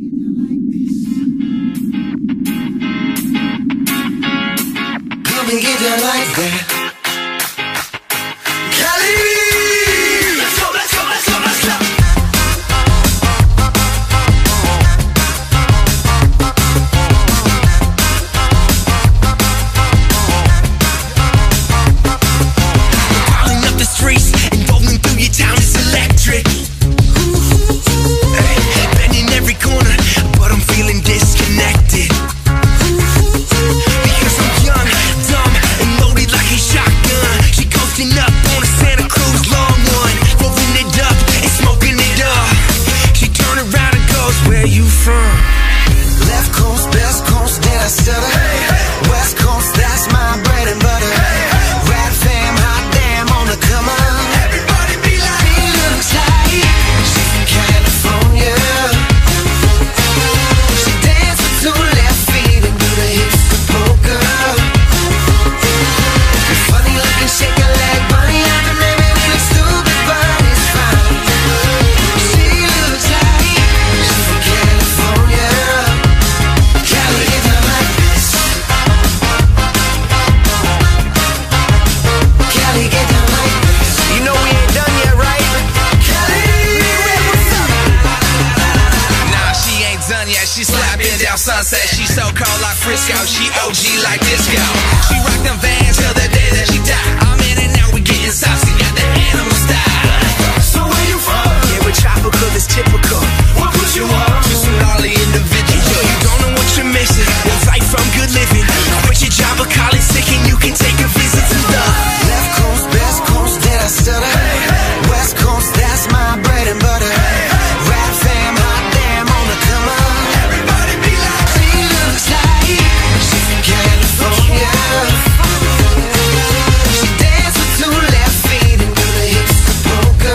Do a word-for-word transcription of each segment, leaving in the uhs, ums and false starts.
Come and get down like that. Cali! Let's go, let's go, let's go, let's go. Piling up the streets and rolling through your town is electric. Hey, bending every corner, but I'm feeling disconnected. Because I'm young, dumb, and loaded like a shotgun. She coasting up on a Santa Cruz long one, rolling it up and smoking it up. She turn around and goes, where you from? Left coast, best coast, then I stutter. West coast, that's my bread and butter. Rap fam, hot damn on the come on. Everybody be like, he looks like she's from California. She dance with two left feet and do the hips to poker. Funny looking, shake a leg, bunny after maybe we look stupid, but it's fine. She looks like she's from California. Cali, get down like this. Cali, get down like this. You know we ain't done yet, right? Cali, what's up? Nah, she ain't done yet. She slapping down Sunset. She so cold like Frisco. She O G like disco. She rock them Vans till the day that she die. I'm in and out, we getting saucy. Got the animal style. So where you from? Yeah, we're tropical, it's typical. What put you on? Just a gnarly individual. Yo, you don't know what you're missing. The life from good living. Quit your job, a college sick, and you can take a visit to the left coast, best coast, then I stutter. West coast, that's my bread and butter. Rap fam, hot damn on the come on. Everybody be like, she looks like she's from California. She dance with two left feet and do the hips to poker.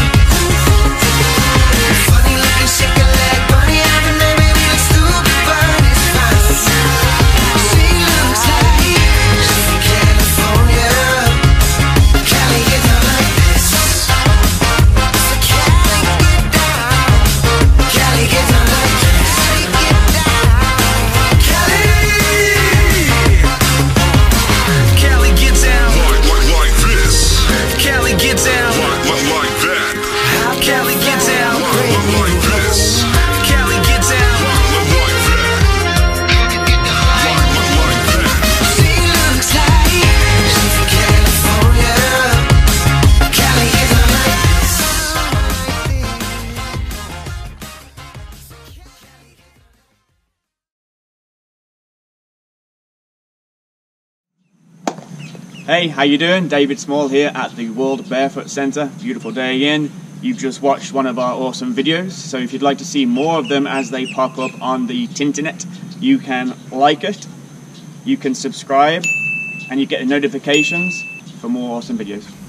Funny looking, shake a leg, bunny after maybe we look stupid, but it's fine. She looks like she's from California. Cali, get down like this. Cali, get down. Cali, get down like this. Cali, Cali, get down. Like, like, like this. Cali, get down. Like, like, like that. Cali, get down. Like, like, like this. Cali, get down. Like, like that. Like, like, like that. She looks like she's from California. Cali, get down like this. Hey, how you doing? David Small here at the World Barefoot Centre. Beautiful day in. You've just watched one of our awesome videos, so if you'd like to see more of them as they pop up on the Tinternet, you can like it, you can subscribe, and you get notifications for more awesome videos.